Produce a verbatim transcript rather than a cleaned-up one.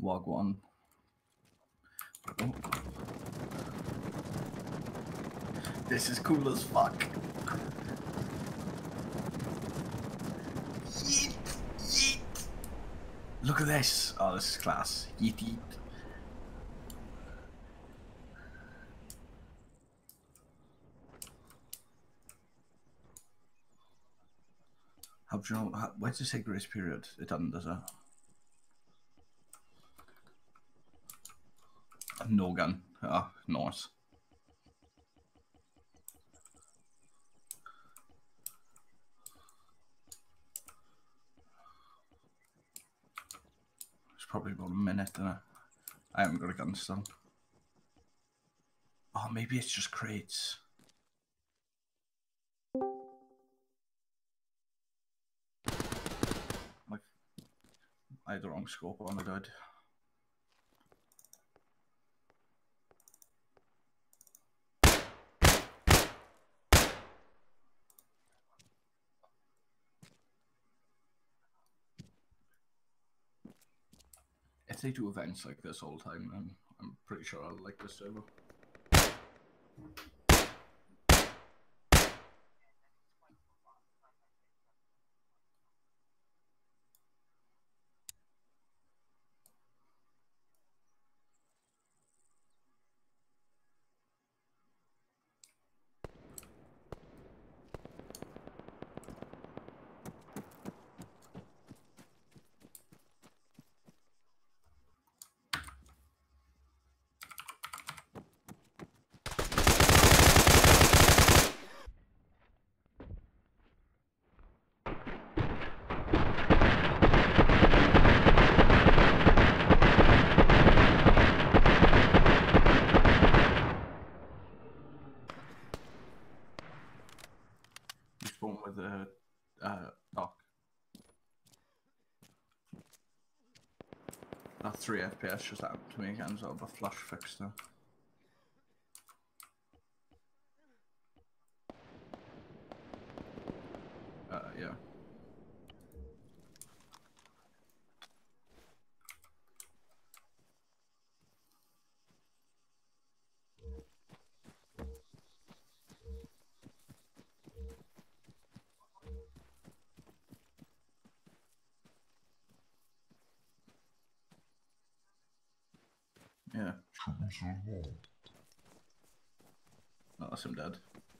Wagwan. Oh. This is cool as fuck. Yeet, yeet. Look at this. Oh, this is class. Yeet, yeet. How do you know? How, where's the say grace period? It doesn't, does it? No gun. Ah, nice. It's probably about a minute, isn't it? I haven't got a gun still. Oh, maybe it's just crates. Like, I had the wrong scope on the died. If they do events like this all the time, then I'm pretty sure I'll like this server. Spawn with a uh, dock. That three F P S just happened to me again, so I've a flash fixed now. Uh, yeah. Yeah. Oh, that's him dead.